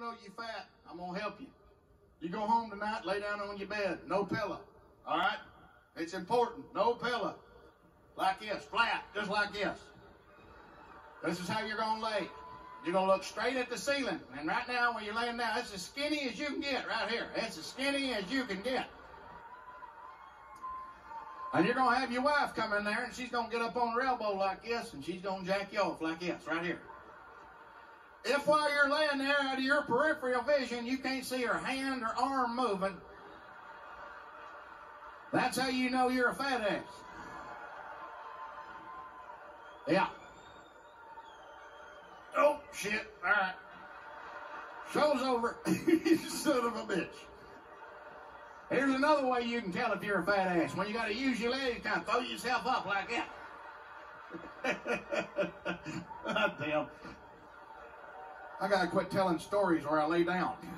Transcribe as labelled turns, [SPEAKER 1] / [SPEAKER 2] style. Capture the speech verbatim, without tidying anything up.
[SPEAKER 1] know you fat, I'm going to help you. You go home tonight, lay down on your bed, no pillow. All right? It's important. No pillow. Like this, flat, just like this. This is how you're going to lay. You're going to look straight at the ceiling. And right now, when you're laying down, it's as skinny as you can get right here. It's as skinny as you can get. And you're going to have your wife come in there, and she's going to get up on her elbow like this, and she's going to jack you off like this, right here. If while you're laying there, out of your peripheral vision, you can't see her hand or arm moving, that's how you know you're a fat ass. Yeah. Oh, shit. All right. Show's over. Son of a bitch. Here's another way you can tell if you're a fat ass. When you got to use your legs, kind of throw yourself up like that. God damn. I got to quit telling stories where I lay down.